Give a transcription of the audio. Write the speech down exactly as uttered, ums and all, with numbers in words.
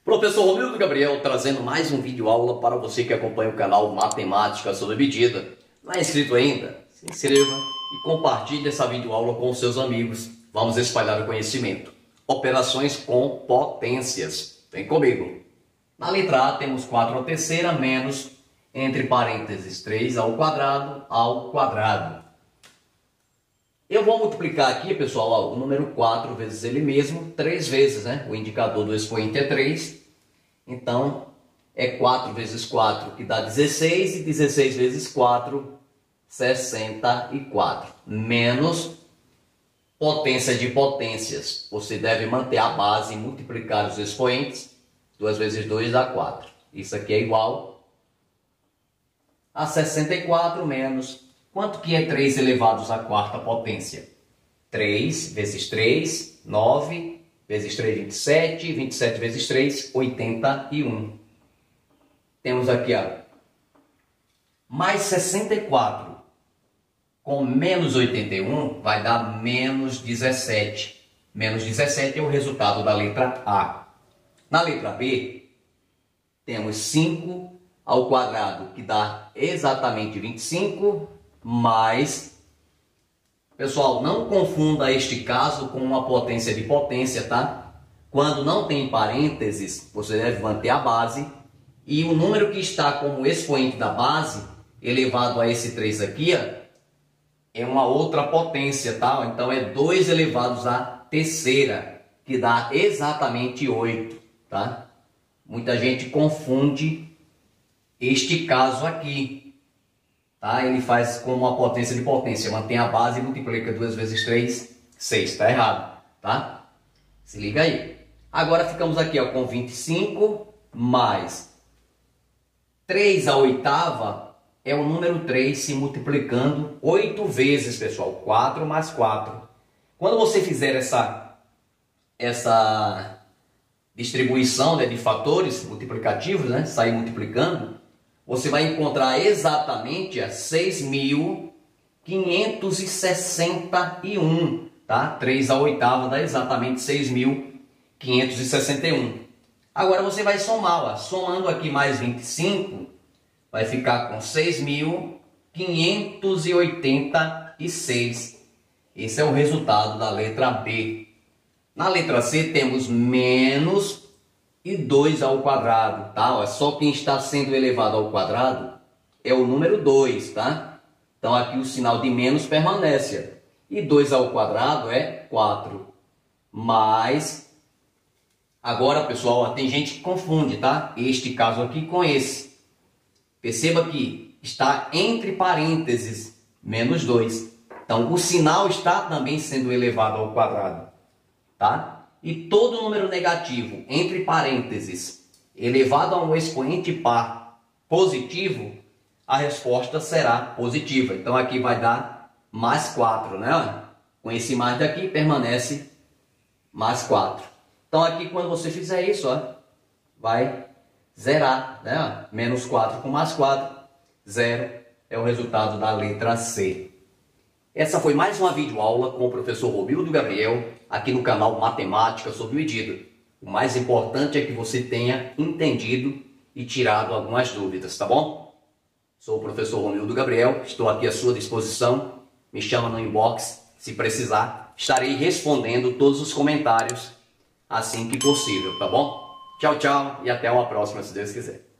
Professor Romildo Gabriel trazendo mais um vídeo aula para você que acompanha o canal Matemática sob Medida. Não é inscrito ainda? Se inscreva e compartilhe essa videoaula com os seus amigos. Vamos espalhar o conhecimento. Operações com potências. Vem comigo. Na letra A temos quatro à terceira menos, entre parênteses, três ao quadrado ao quadrado. Eu vou multiplicar aqui, pessoal, ó, o número quatro vezes ele mesmo, três vezes, né? O indicador do expoente é três. Então, é quatro vezes quatro, que dá dezesseis, e dezesseis vezes quatro, sessenta e quatro. Menos potência de potências. Você deve manter a base e multiplicar os expoentes. dois vezes dois dá quatro. Isso aqui é igual a sessenta e quatro menos... Quanto que é três elevados à quarta potência? três vezes três, nove, vezes três, vinte e sete, vinte e sete vezes três, oitenta e um. Temos aqui, ó, mais sessenta e quatro com menos oitenta e um vai dar menos dezessete. Menos dezessete é o resultado da letra A. Na letra B, temos cinco ao quadrado, que dá exatamente vinte e cinco, mais, pessoal, não confunda este caso com uma potência de potência, tá? Quando não tem parênteses, você deve manter a base e o número que está como expoente da base, elevado a esse três aqui, ó, é uma outra potência, tá? Então é dois elevados à terceira, que dá exatamente oito, tá? Muita gente confunde este caso aqui. Tá? Ele faz com uma potência de potência, mantém a base e multiplica duas vezes três, seis. Está errado, tá? Se liga aí. Agora ficamos aqui, ó, com vinte e cinco mais três à oitava é o número três se multiplicando oito vezes, pessoal. quatro mais quatro. Quando você fizer essa, essa distribuição, né, de fatores multiplicativos, né, sair multiplicando, você vai encontrar exatamente a seis mil quinhentos e sessenta e um, tá? três à oitava dá exatamente seis mil quinhentos e sessenta e um. Agora você vai somar, ó. Somando aqui mais vinte e cinco, vai ficar com seis mil quinhentos e oitenta e seis. Esse é o resultado da letra B. Na letra C temos menos e dois ao quadrado, tá? Ó, só quem está sendo elevado ao quadrado é o número dois, tá? Então aqui o sinal de menos permanece. E dois ao quadrado é quatro. Mas, agora, pessoal, ó, tem gente que confunde, tá? Este caso aqui com esse. Perceba que está entre parênteses, menos dois. Então o sinal está também sendo elevado ao quadrado, tá? E todo número negativo, entre parênteses, elevado a um expoente par positivo, a resposta será positiva. Então aqui vai dar mais quatro, né? Com esse mais daqui permanece mais quatro. Então aqui quando você fizer isso, ó, vai zerar, né? Menos quatro com mais quatro, zero é o resultado da letra C. Essa foi mais uma videoaula com o professor Romildo Gabriel, aqui no canal Matemática sob Medida. O mais importante é que você tenha entendido e tirado algumas dúvidas, tá bom? Sou o professor Romildo Gabriel, estou aqui à sua disposição. Me chama no inbox, se precisar. Estarei respondendo todos os comentários assim que possível, tá bom? Tchau, tchau e até uma próxima, se Deus quiser.